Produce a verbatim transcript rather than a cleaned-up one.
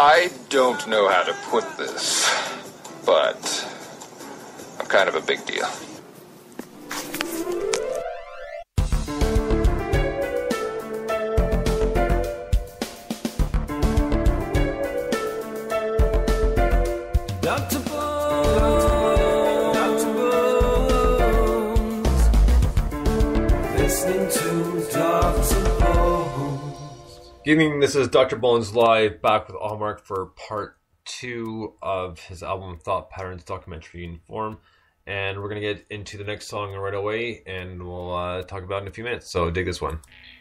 I don't know how to put this, but I'm kind of a big deal. Doctor Bones, Doctor Bones, listening to Doctor Bones. Good evening, this is Doctor Bones live, back with Almark for part two of his album Thought Patterns documentary in form. And we're going to get into the next song right away, and we'll uh, talk about it in a few minutes. So dig this one.